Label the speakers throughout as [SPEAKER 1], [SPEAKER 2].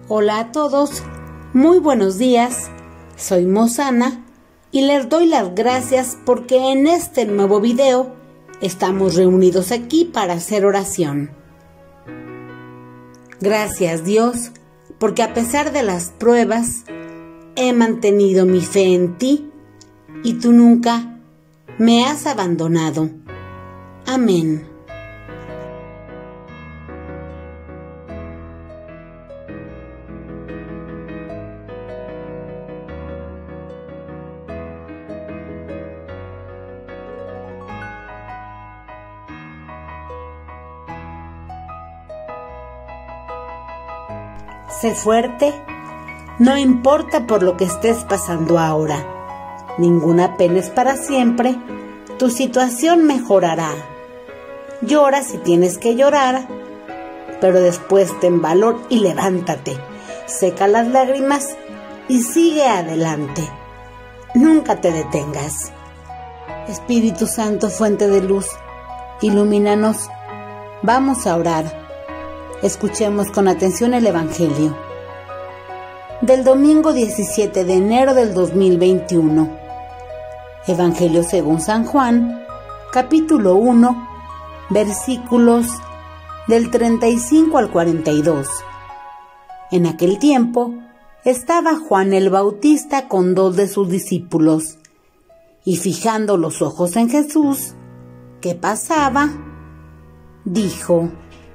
[SPEAKER 1] Hola a todos, muy buenos días, soy Mosana y les doy las gracias porque en este nuevo video estamos reunidos aquí para hacer oración. Gracias Dios, porque a pesar de las pruebas, he mantenido mi fe en ti y tú nunca me has abandonado. Amén. Sé fuerte, no importa por lo que estés pasando ahora. Ninguna pena es para siempre, tu situación mejorará. Llora si tienes que llorar, pero después ten valor y levántate. Seca las lágrimas y sigue adelante. Nunca te detengas. Espíritu Santo, fuente de luz, ilumínanos. Vamos a orar. Escuchemos con atención el Evangelio del domingo 17 de enero del 2021. Evangelio según San Juan, capítulo 1, versículos del 35 al 42. En aquel tiempo estaba Juan el Bautista con 2 de sus discípulos, y fijando los ojos en Jesús, que pasaba, dijo: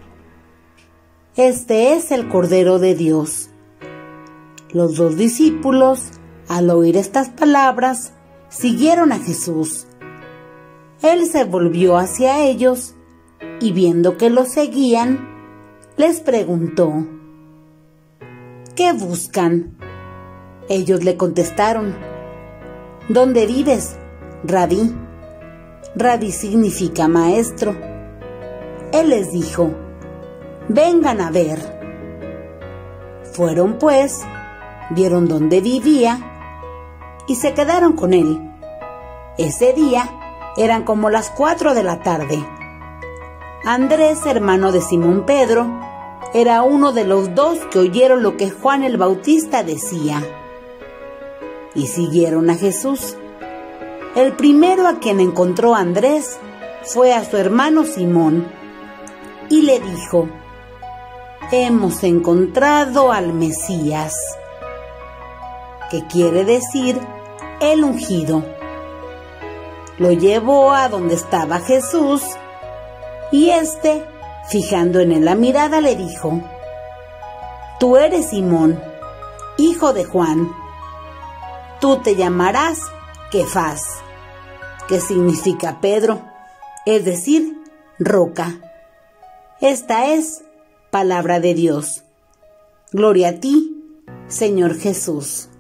[SPEAKER 1] Este es el Cordero de Dios. Los 2 discípulos, al oír estas palabras, siguieron a Jesús. Él se volvió hacia ellos y viendo que los seguían, les preguntó: ¿Qué buscan? Ellos le contestaron: ¿Dónde vives, Rabí? Rabí significa maestro. Él les dijo: Vengan a ver. Fueron pues, vieron dónde vivía y se quedaron con él. Ese día eran como las 4 de la tarde. Andrés, hermano de Simón Pedro, era uno de los 2 que oyeron lo que Juan el Bautista decía y siguieron a Jesús. El primero a quien encontró Andrés fue a su hermano Simón y le dijo: Hemos encontrado al Mesías, que quiere decir el ungido. Lo llevó a donde estaba Jesús y éste, fijando en él la mirada, le dijo: Tú eres Simón, hijo de Juan. Tú te llamarás Kefas, que significa Pedro, es decir, roca. Esta es palabra de Dios. Gloria a ti, Señor Jesús.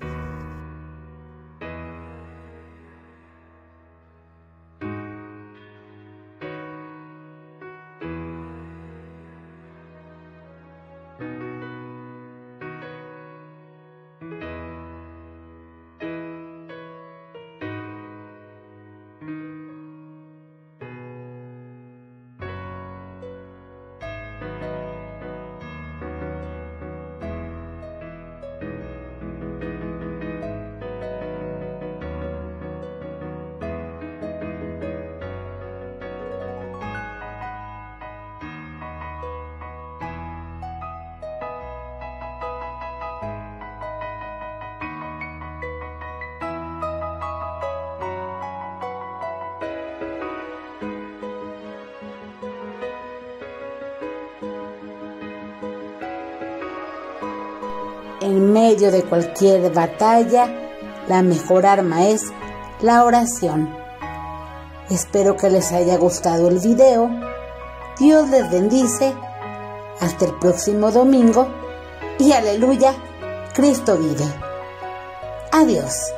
[SPEAKER 1] En medio de cualquier batalla, la mejor arma es la oración. Espero que les haya gustado el video. Dios les bendice. Hasta el próximo domingo. Y aleluya, Cristo vive. Adiós.